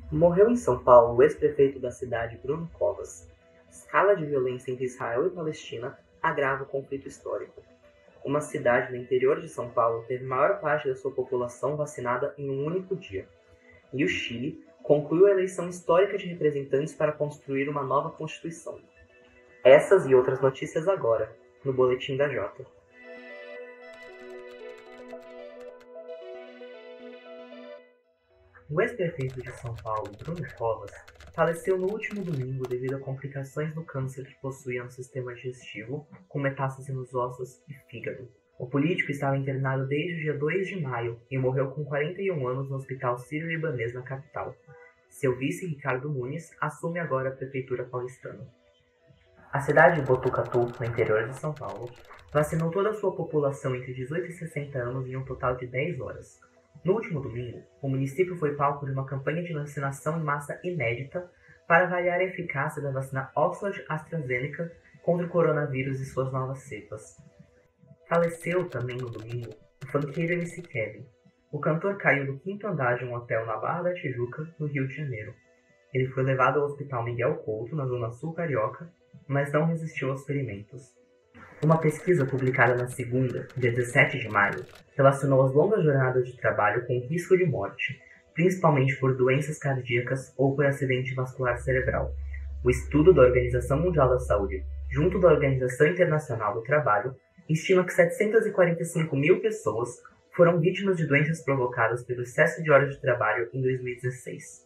Morreu em São Paulo o ex-prefeito da cidade Bruno Covas. Escala de violência entre Israel e Palestina agrava o conflito histórico. Uma cidade no interior de São Paulo teve maior parte da sua população vacinada em um único dia. E o Chile concluiu a eleição histórica de representantes para construir uma nova Constituição. Essas e outras notícias agora, no Boletim da Jota. O ex-prefeito de São Paulo, Bruno Covas, faleceu no último domingo devido a complicações do câncer que possuía no sistema digestivo, com metástase nos ossos e fígado. O político estava internado desde o dia 2 de maio e morreu com 41 anos no Hospital Sírio-Libanês na capital. Seu vice, Ricardo Nunes, assume agora a prefeitura paulistana. A cidade de Botucatu, no interior de São Paulo, vacinou toda a sua população entre 18 e 60 anos em um total de 10 horas. No último domingo, o município foi palco de uma campanha de vacinação em massa inédita para avaliar a eficácia da vacina Oxford-AstraZeneca contra o coronavírus e suas novas cepas. Faleceu também no domingo o funkeiro MC Kevin. O cantor caiu do 5º andar de um hotel na Barra da Tijuca, no Rio de Janeiro. Ele foi levado ao Hospital Miguel Couto, na Zona Sul Carioca, mas não resistiu aos ferimentos. Uma pesquisa publicada na segunda, dia 17 de maio, relacionou as longas jornadas de trabalho com o risco de morte, principalmente por doenças cardíacas ou por acidente vascular cerebral. O estudo da Organização Mundial da Saúde, junto da Organização Internacional do Trabalho, estima que 745 mil pessoas foram vítimas de doenças provocadas pelo excesso de horas de trabalho em 2016.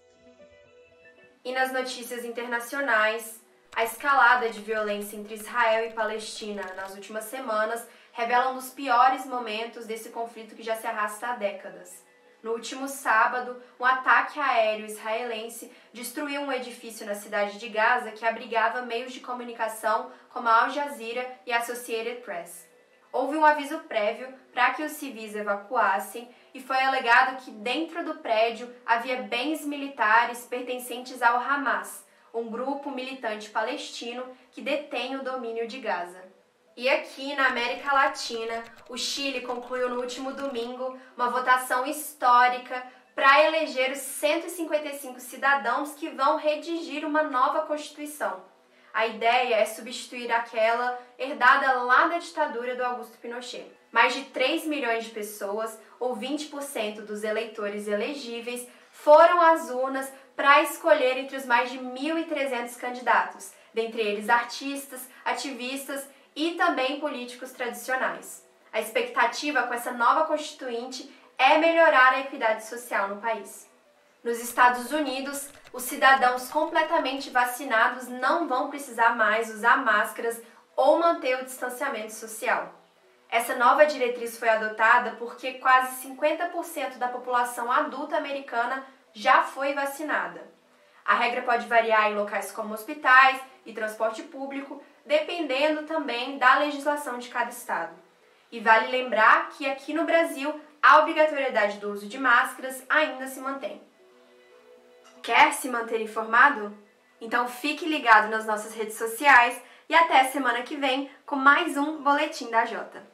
E nas notícias internacionais, a escalada de violência entre Israel e Palestina nas últimas semanas revela um dos piores momentos desse conflito que já se arrasta há décadas. No último sábado, um ataque aéreo israelense destruiu um edifício na cidade de Gaza que abrigava meios de comunicação como a Al Jazeera e a Associated Press. Houve um aviso prévio para que os civis evacuassem e foi alegado que dentro do prédio havia bens militares pertencentes ao Hamas, um grupo militante palestino que detém o domínio de Gaza. E aqui na América Latina, o Chile concluiu no último domingo uma votação histórica para eleger os 155 cidadãos que vão redigir uma nova Constituição. A ideia é substituir aquela herdada lá da ditadura do Augusto Pinochet. Mais de 3 milhões de pessoas, ou 20% dos eleitores elegíveis, foram às urnas para escolher entre os mais de 1.300 candidatos, dentre eles artistas, ativistas e também políticos tradicionais. A expectativa com essa nova constituinte é melhorar a equidade social no país. Nos Estados Unidos, os cidadãos completamente vacinados não vão precisar mais usar máscaras ou manter o distanciamento social. Essa nova diretriz foi adotada porque quase 50% da população adulta americana já foi vacinada. A regra pode variar em locais como hospitais e transporte público, dependendo também da legislação de cada estado. E vale lembrar que aqui no Brasil, a obrigatoriedade do uso de máscaras ainda se mantém. Quer se manter informado? Então fique ligado nas nossas redes sociais e até semana que vem com mais um Boletim da Jota.